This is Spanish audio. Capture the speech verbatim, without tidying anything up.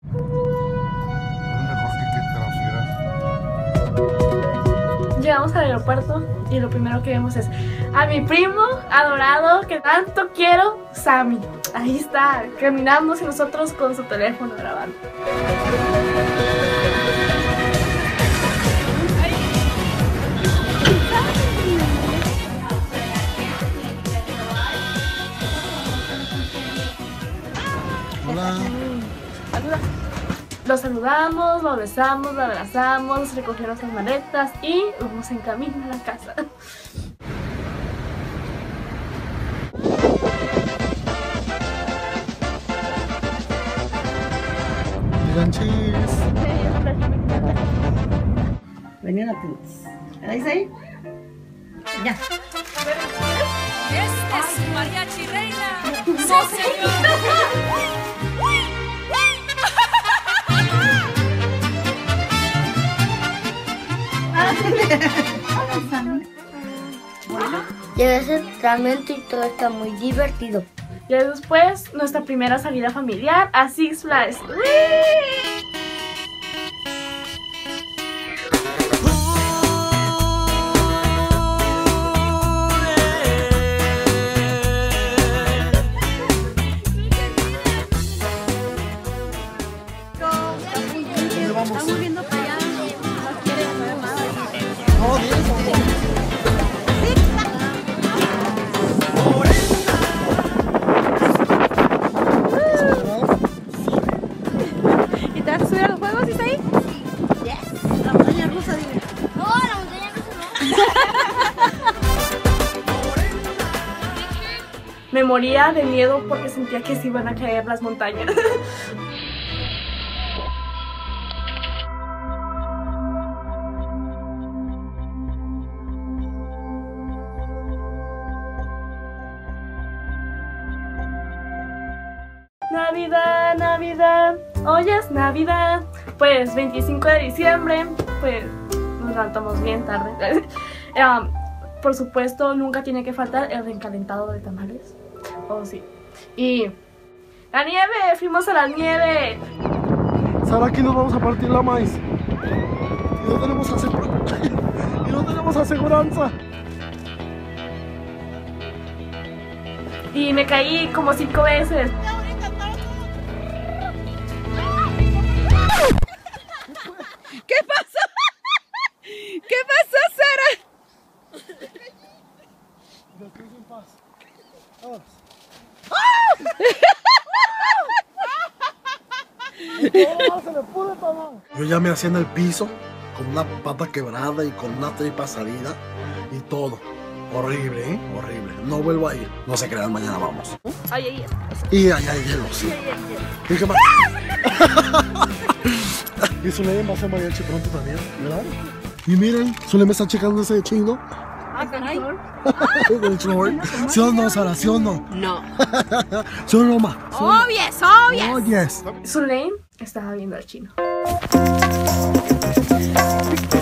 Llegamos al aeropuerto y lo primero que vemos es a mi primo adorado que tanto quiero, Sammy. Ahí está, caminando y nosotros con su teléfono grabando. Hola. Saluda. Lo saludamos, lo besamos, lo abrazamos, recogemos las maletas y vamos en camino a la casa. Digan cheese. Venían a tiendas. ¿La dice ahí? Ya. Este es Mariachi Reina. ¡Sí, señor! Llega ese entrenamiento y todo está muy divertido. Y después, nuestra primera salida familiar a Six Flags. Estamos viendo para allá. No quiere saber nada. No, Dios. ¿Y te vas a subir a los juegos, Isaí? Yes. La montaña rusa, dile. No, la montaña rusa no. Me moría de miedo porque sentía que se iban a caer las montañas. Navidad, Navidad, hoy es Navidad. Pues veinticinco de diciembre, pues nos levantamos bien tarde. um, por supuesto, nunca tiene que faltar el recalentado de tamales. Oh, sí. Y la nieve, fuimos a la nieve. Sara, aquí nos vamos a partir la maíz. Y no tenemos aseguranza. Y no tenemos aseguranza. Y me caí como cinco veces. ¿Qué pasó? ¿Qué pasó, Sara? Descansa en paz. Vámonos. Se me pude tomar. Yo ya me hacía en el piso con una pata quebrada y con una tripa salida y todo. Horrible, ¿eh? Horrible. No vuelvo a ir. No se crean, mañana vamos. Ay, ay, Y allá hay hielo, sí. ¿Y qué más? Y Zulema va a hacer mariachi pronto también, ¿verdad? Y miren, Zulema está checando ese chingo. Ah, caray. Del snowboard. ¿Sí o no, Sara? ¿Sí o no? No. ¿Sí o no, ma? Oh, yes, oh, yes. Oh, yes. Zulema estaba viendo al chino.